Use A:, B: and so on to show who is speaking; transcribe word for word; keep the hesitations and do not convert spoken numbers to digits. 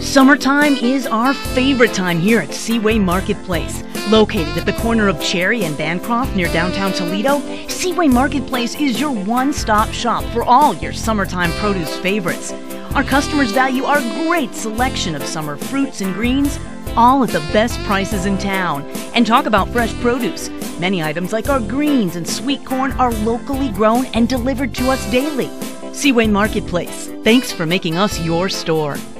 A: Summertime is our favorite time here at Seaway Marketplace. Located at the corner of Cherry and Bancroft near downtown Toledo, Seaway Marketplace is your one-stop shop for all your summertime produce favorites. Our customers value our great selection of summer fruits and greens, all at the best prices in town. And talk about fresh produce. Many items like our greens and sweet corn are locally grown and delivered to us daily. Seaway Marketplace, thanks for making us your store.